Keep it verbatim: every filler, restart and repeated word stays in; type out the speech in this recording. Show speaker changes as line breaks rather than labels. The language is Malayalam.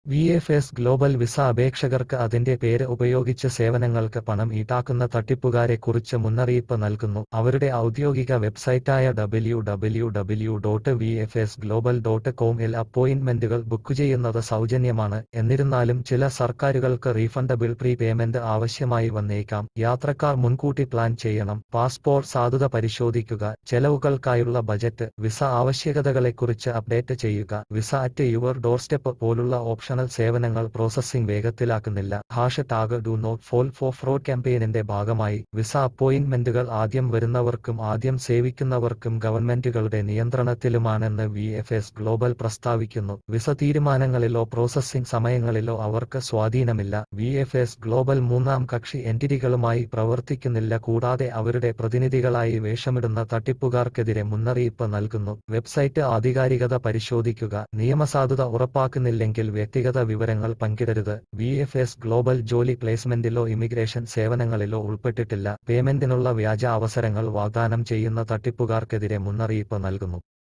V F S global visa അപേക്ഷകർക്ക് അതിന്റെ പേര് ഉപയോഗിച്ച് സേവനങ്ങൾക്ക് പണം ഈടാക്കുന്ന തട്ടിപ്പുകാരെക്കുറിച്ച് മുന്നറിയിപ്പ് നൽകുന്നു. അവരുടെ ഔദ്യോഗിക വെബ്സൈറ്റായ W W W dot V F S global dot കോം-ൽ അപ്പോയിന്റ്മെന്റുകൾ ബുക്ക് ചെയ്യുന്നത് സൗജന്യമാണ്. എന്നിരുന്നാലും ചില സർക്കാരുകൾക്ക് റീഫണ്ടബിൾ പ്രീ പേയ്മെന്റ് ആവശ്യമായി വന്നേക്കാം. യാത്രക്കാർ മുൻകൂട്ടി പ്ലാൻ ചെയ്യണം. പാസ്പോർട്ട് സാധുത പരിശോധിക്കുക. ചെലവുകൾക്കായുള്ള ബജറ്റ്. വിസ ആവശ്യകതകളെക്കുറിച്ച് അപ്ഡേറ്റ് ചെയ്യുക. വിസ അറ്റ് യുവർ ഡോർസ്റ്റെപ്പ് പോലുള്ള ഓപ്ഷൻ സേവനങ്ങൾ പ്രോസസ്സിംഗ് വേഗത്തിലാക്കുന്നില്ല. Hash tag do not fall for fraud ക്യാമ്പയിനിന്റെ ഭാഗമായി വിസ അപ്പോയിന്റ്മെന്റുകൾ ആദ്യം വരുന്നവർക്കും ആദ്യം സേവിക്കുന്നവർക്കും ഗവൺമെന്റുകളുടെ നിയന്ത്രണത്തിലുമാണെന്ന് വി എഫ് എസ് ഗ്ലോബൽ പ്രസ്താവിക്കുന്നു. വിസ തീരുമാനങ്ങളിലോ പ്രോസസ്സിംഗ് സമയങ്ങളിലോ അവർക്ക് സ്വാധീനമില്ല. വി എഫ് എസ് ഗ്ലോബൽ മൂന്നാം കക്ഷി എന്റിറ്റികളുമായി പ്രവർത്തിക്കുന്നില്ല, കൂടാതെ അവരുടെ പ്രതിനിധികളായി വേഷമിടുന്ന തട്ടിപ്പുകാർക്കെതിരെ മുന്നറിയിപ്പ് നൽകുന്നു. വെബ്സൈറ്റ് ആധികാരികത പരിശോധിക്കുക. നിയമസാധുത ഉറപ്പാക്കുന്നില്ലെങ്കിൽ വ്യക്തിഗത വിവരങ്ങൾ പങ്കിടരുത്. വി എഫ് എസ് ഗ്ലോബൽ ജോലി പ്ലേസ്മെന്റിലോ ഇമിഗ്രേഷൻ സേവനങ്ങളിലോ ഉൾപ്പെട്ടിട്ടില്ല. പേയ്മെന്റിനുള്ള വ്യാജ അവസരങ്ങൾ വാഗ്ദാനം ചെയ്യുന്ന തട്ടിപ്പുകാർക്കെതിരെ മുന്നറിയിപ്പ് നൽകുന്നു.